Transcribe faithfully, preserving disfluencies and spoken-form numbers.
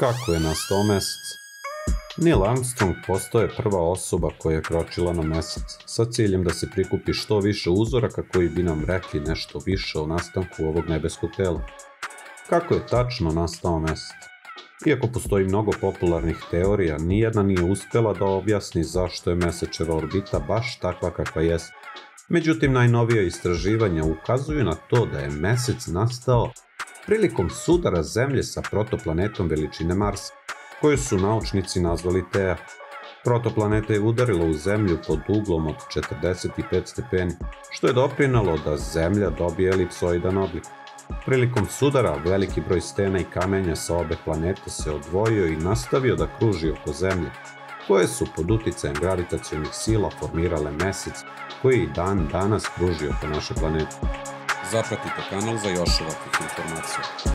Kako je nastao mesec? Neil Armstrong postao je prva osoba koja je kročila na mesec, sa ciljem da se prikupi što više uzoraka koji bi nam rekli nešto više o nastanku ovog nebeskog tela. Kako je tačno nastao mesec? Iako postoji mnogo popularnih teorija, nijedna nije uspjela da objasni zašto je mesečeva orbita baš takva kakva jest. Međutim, najnovija istraživanja ukazuju na to da je mesec nastao prilikom sudara Zemlje sa protoplanetom veličine Marsa, koju su naučnici nazvali Tea. Protoplaneta je udarila u Zemlju pod uglom od četrdeset pet stepeni, što je doprinalo da Zemlja dobije elipsoidan oblik. Prilikom sudara, veliki broj stena i kamenja sa obe planete se odvojio i nastavio da kruži oko Zemlje, koje su pod uticajem gravitacionih sila formirale mesec koji i dan danas kruži oko naše planete. Zapratite kanal za još ovakvih informacija.